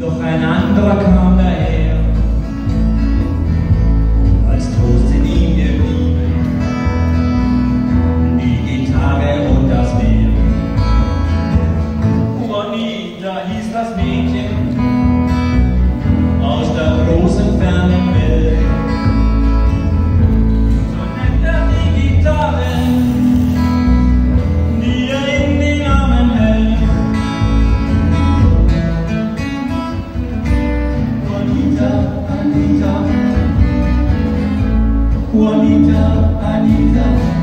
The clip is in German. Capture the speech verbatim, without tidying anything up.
Doch ein anderer kam daher, als Trost in ihm geblieben, die Gitarre und das Meer. Juanita hieß das Mädchen aus der großen fernen Welt. So nennt er die Gitarre, die er in den Armen hält. Juanita, Anita, Juanita, Anita.